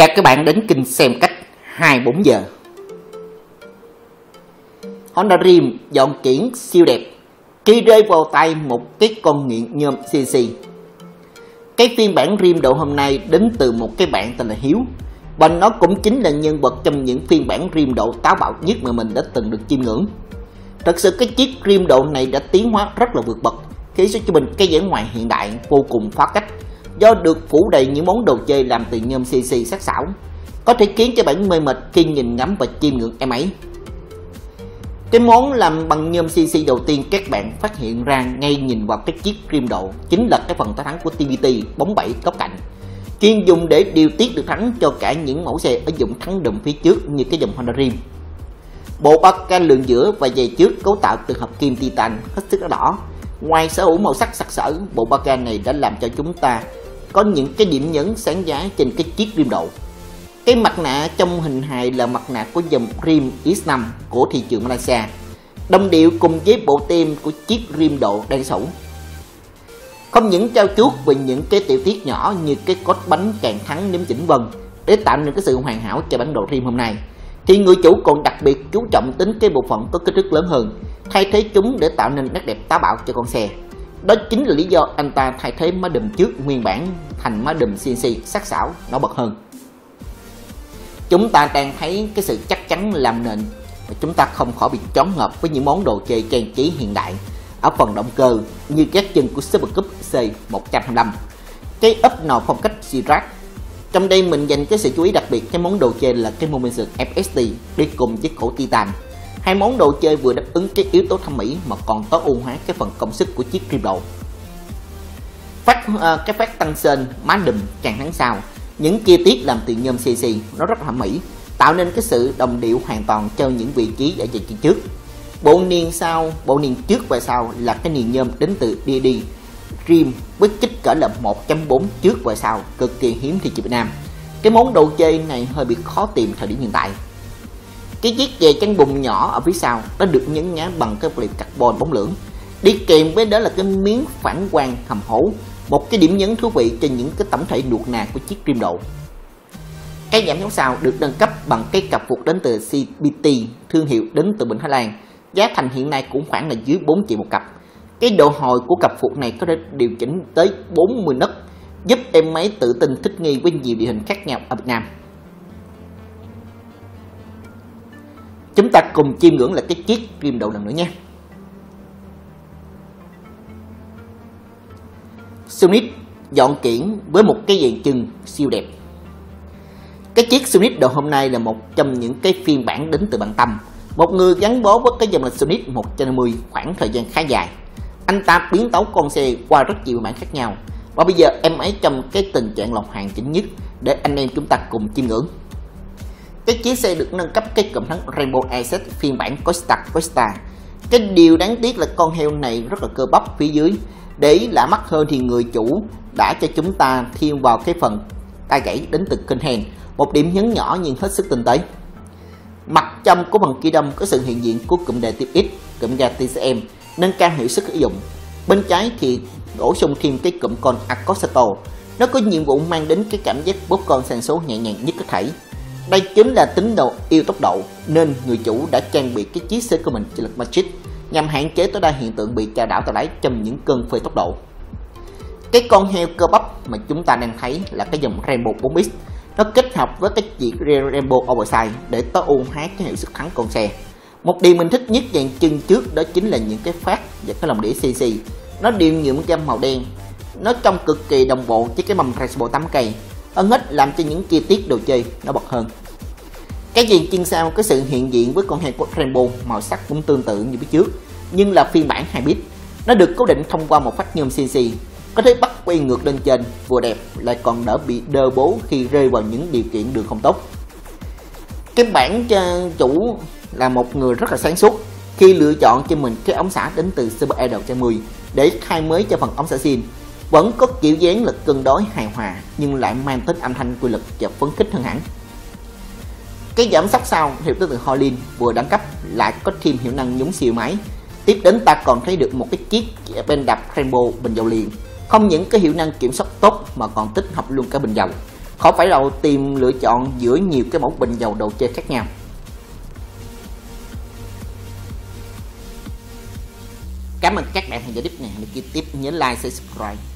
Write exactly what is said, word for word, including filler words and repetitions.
Chào các bạn đến kênh xem cách hai mươi bốn giờ. Honda Dream dọn kiển siêu đẹp khi rơi vào tay một cái con nghiện nhôm xê en xê. Cái phiên bản Dream độ hôm nay đến từ một cái bạn tên là Hiếu, và nó cũng chính là nhân vật trong những phiên bản Dream độ táo bạo nhất mà mình đã từng được chiêm ngưỡng. Thật sự cái chiếc Dream độ này đã tiến hóa rất là vượt bậc khi xuất cho mình cái vẻ ngoài hiện đại vô cùng phá cách, do được phủ đầy những món đồ chơi làm từ nhôm xê en xê sắc sảo, có thể khiến cho bạn mê mệt khi nhìn ngắm và chiêm ngưỡng em ấy. Cái món làm bằng nhôm xê en xê đầu tiên các bạn phát hiện ra ngay nhìn vào cái chiếc Dream độ chính là cái phần tá thắng của tê vê tê bóng bẩy góc cạnh, chuyên dùng để điều tiết được thắng cho cả những mẫu xe ở dụng thắng đùm phía trước như cái dòng Honda Dream. Bộ ba can lượng giữa và dày trước cấu tạo từ hợp kim titan hết sức đỏ. Ngoài sở hữu màu sắc sặc sỡ, bộ ba can này đã làm cho chúng ta có những cái điểm nhấn sáng giá trên cái chiếc Dream độ. Cái mặt nạ trong hình hài là mặt nạ của dòng Dream X năm của thị trường Malaysia, đồng điệu cùng với bộ tem của chiếc Dream độ đen sẫu. Không những trao chuốt về những cái tiểu tiết nhỏ như cái cốt bánh càng thắng nếm chỉnh vân để tạo nên cái sự hoàn hảo cho bản đồ Dream hôm nay, thì người chủ còn đặc biệt chú trọng đến cái bộ phận có kích thước lớn hơn, thay thế chúng để tạo nên nét đẹp táo bạo cho con xe. Đó chính là lý do anh ta thay thế má đùm trước nguyên bản thành má đùm xê en xê sắc sảo nổi bật hơn. Chúng ta đang thấy cái sự chắc chắn làm nền và chúng ta không khỏi bị choáng ngợp với những món đồ chơi trang trí hiện đại ở phần động cơ như các chân của Super Cube C một trăm hai mươi lăm, cái ấp nò phong cách Sirac. Trong đây mình dành cái sự chú ý đặc biệt cái món đồ chơi là cái Momentum ép ét tê đi cùng với khổ Titan. Hai món đồ chơi vừa đáp ứng cái yếu tố thẩm mỹ mà còn tối ưu hóa cái phần công sức của chiếc Dream độ. Phát uh, cái phát tăng sên, má đùm, càng thắng sau, những chi tiết làm từ nhôm xê en xê nó rất là thẩm mỹ, tạo nên cái sự đồng điệu hoàn toàn cho những vị trí ở dàn trước. Bộ niên sau, bộ niên trước và sau là cái niên nhôm đến từ đê đê Dream với kích cỡ là một chấm bốn trước và sau, cực kỳ hiếm thị trường Việt Nam. Cái món đồ chơi này hơi bị khó tìm thời điểm hiện tại. Cái chiếc dè chắn bùn nhỏ ở phía sau nó được nhấn nhá bằng cái vật carbon bóng lưỡng, đi kèm với đó là cái miếng phản quang hầm hố, một cái điểm nhấn thú vị cho những cái tổng thể nuột nà của chiếc Dream độ. Cái giảm chống sau được nâng cấp bằng cái cặp phục đến từ xê bê tê, thương hiệu đến từ Bình Thái Lan, giá thành hiện nay cũng khoảng là dưới bốn triệu một cặp. Cái độ hồi của cặp phục này có thể điều chỉnh tới bốn mươi nấc, giúp em máy tự tin thích nghi với nhiều địa hình khác nhau ở Việt Nam. Chúng ta cùng chiêm ngưỡng lại cái chiếc Dream độ lần nữa nhé. Sonic dọn kiển với một cái dàn chân siêu đẹp. Cái chiếc Sonic độ hôm nay là một trong những cái phiên bản đến từ bạn Tâm, một người gắn bó với cái dòng là Sonic một trăm năm mươi khoảng thời gian khá dài. Anh ta biến tấu con xe qua rất nhiều bản khác nhau, và bây giờ em ấy trong cái tình trạng lọc hoàn chỉnh nhất để anh em chúng ta cùng chiêm ngưỡng. Cái chiếc xe được nâng cấp cái cụm thắng Rainbow Access phiên bản Costa Costa. Cái điều đáng tiếc là con heo này rất là cơ bắp phía dưới. Để lạ mắt hơn thì người chủ đã cho chúng ta thêm vào cái phần tay gãy đến từ kênh hand, một điểm nhấn nhỏ nhưng hết sức tinh tế. Mặt trong của phần ghi đông có sự hiện diện của cụm đề tiếp X, cụm ga tê xê em nâng cao hiệu suất sử dụng. Bên trái thì bổ sung thêm cái cụm con Accosato, nó có nhiệm vụ mang đến cái cảm giác bóp con sang số nhẹ nhàng nhất có thể. Đây chính là tín đồ yêu tốc độ nên người chủ đã trang bị cái chiếc xe của mình cho lực Magic nhằm hạn chế tối đa hiện tượng bị chà đảo tay lái trong những cơn phơi tốc độ. Cái con heo cơ bắp mà chúng ta đang thấy là cái dòng Rainbow bốn X, nó kết hợp với cái chiếc Rainbow Oversize để tối ưu hóa cái hiệu suất thắng con xe. Một điều mình thích nhất dàn chân trước đó chính là những cái phát và cái lồng đĩa xê en xê, nó đều nhuộm gam màu đen, nó trông cực kỳ đồng bộ với cái mâm Rainbow tám cây, hơn hết làm cho những chi tiết đồ chơi nó bật hơn. Cái dàn chân sau có sự hiện diện với con heo của Rainbow màu sắc cũng tương tự như phía trước, nhưng là phiên bản hai bit. Nó được cố định thông qua một phát nhôm xê en xê, có thể bắt quay ngược lên trên, vừa đẹp lại còn đỡ bị đơ bố khi rơi vào những điều kiện đường không tốt. Cái bản chủ là một người rất là sáng suốt khi lựa chọn cho mình cái ống xả đến từ Super Air một trăm mười để thay mới cho phần ống xả zin. Vẫn có kiểu dáng lực cân đối hài hòa nhưng lại mang tính âm thanh quy lực và phấn khích hơn hẳn. Cái giảm sóc sau hiệu tới từ Holland vừa đẳng cấp lại có thêm hiệu năng nhúng siêu máy. Tiếp đến ta còn thấy được một cái chiếc bên đạp Rainbow bình dầu liền, không những cái hiệu năng kiểm soát tốt mà còn tích hợp luôn cả bình dầu. khỏi phải đầu tìm lựa chọn giữa nhiều cái mẫu bình dầu đồ chơi khác nhau. Cảm ơn các bạn theo dõi clip này. Nếu kia tiếp nhớ like, subscribe.